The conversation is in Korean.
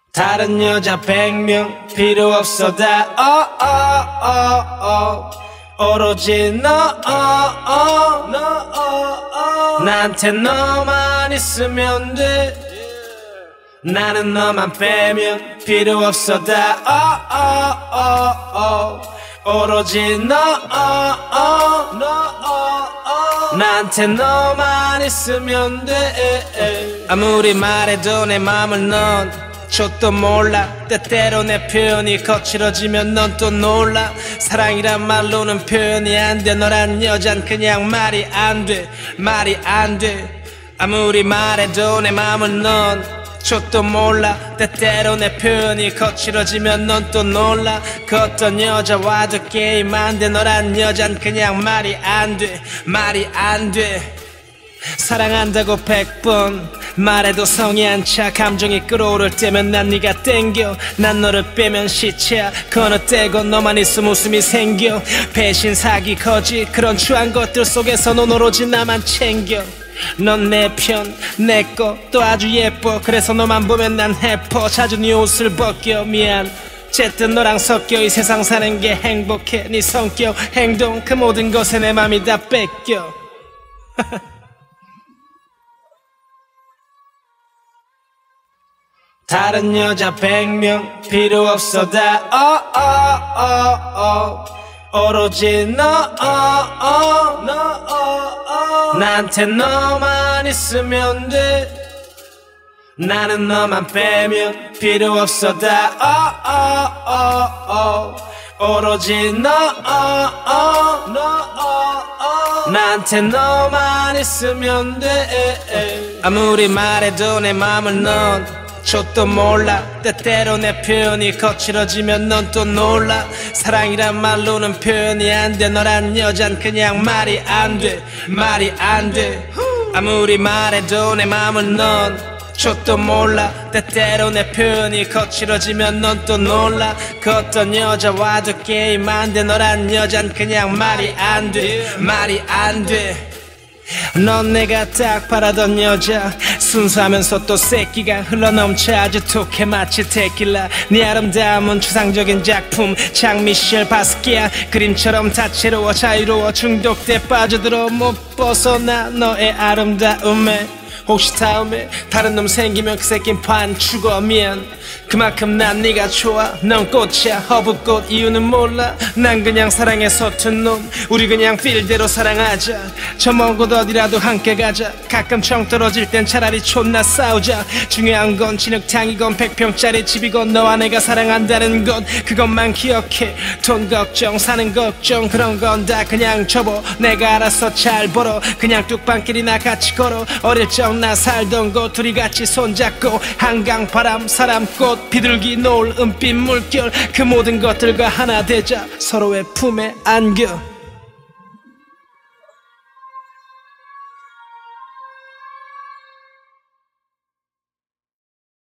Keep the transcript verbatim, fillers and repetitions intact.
다른 여자 백명 필요 없어 다 어, 어, 어, 어. 오로지 너 어, 어, 너 어, 어. 나한테 너만 있으면 돼. 나는 너만 빼면 필요 없어 다 어, 어, 어, 어. 오로지 너 어, 어, 너 어, 어. 나한테 너만 있으면 돼. 아무리 말해도 내 맘을 넌 저도 몰라. 때때로 내 표현이 거칠어지면 넌 또 놀라. 사랑이란 말로는 표현이 안 돼. 너란 여잔 그냥 말이 안 돼. 말이 안 돼. 아무리 말해도 내 맘을 넌 저도 몰라. 때때로 내 표현이 거칠어지면 넌 또 놀라. 그 어떤 여자와도 게임 안 돼. 너란 여잔 그냥 말이 안 돼. 말이 안 돼. 사랑한다고 백 번 말해도 성이 안 차. 감정이 끌어오를 때면 난 네가 땡겨. 난 너를 빼면 시체야. 건너뛰고 너만 있으면 웃음이 생겨. 배신 사기 거짓 그런 추한 것들 속에서 넌 오로지 나만 챙겨. 넌 내 편 내꺼 또 아주 예뻐. 그래서 너만 보면 난 해퍼. 자주 네 옷을 벗겨. 미안. 어쨌든 너랑 섞여 이 세상 사는 게 행복해. 네 성격 행동 그 모든 것에 내 맘이 다 뺏겨. 다른 여자 백명 필요 없어 다 어, 어, 어, 어. 오로지 너 어, 어, 너 어, 어. 나한테 너만 있으면 돼. 나는 너만 빼면 필요 없어 다 어, 어, 어, 어. 오로지 너 어, 어, 너 어, 어. 나한테 너만 있으면 돼. 아무리 말해도 내 맘을 넌 저도 몰라. 때때로 내 표현이 거칠어지면 넌 또 놀라. 사랑이란 말로는 표현이 안 돼. 너란 여잔 그냥 말이 안 돼. 말이 안 돼. 아무리 말해도 내 맘을 넌 저도 몰라. 때때로 내 표현이 거칠어지면 넌 또 놀라. 그 어떤 여자와도 게임 안 돼. 너란 여잔 그냥 말이 안 돼. 말이 안 돼. 넌 내가 딱 바라던 여자. 순수하면서 또 새끼가 흘러넘쳐 아주 톡해 마치 테킬라. 네 아름다움은 추상적인 작품 장미셸 바스키아. 그림처럼 다채로워 자유로워 중독돼 빠져들어 못 벗어나 너의 아름다움에. 혹시 다음에 다른 놈 생기면 그 새낀 반 죽어. 미안. 그만큼 난 네가 좋아. 넌 꽃이야 허브꽃. 이유는 몰라. 난 그냥 사랑에 서툰 놈. 우리 그냥 필대로 사랑하자. 저 먼 곳 어디라도 함께 가자. 가끔 정 떨어질 땐 차라리 존나 싸우자. 중요한 건 진흙탕이건 백평짜리 집이건 너와 내가 사랑한다는 것 그것만 기억해. 돈 걱정 사는 걱정 그런 건 다 그냥 접어. 내가 알아서 잘 벌어. 그냥 뚝방길이나 같이 걸어. 어릴 적 나 살던 곳 둘이 같이 손잡고 한강 바람 사람 꽃 비둘기 노을 은빛 물결 그 모든 것들과 하나 되자 서로의 품에 안겨.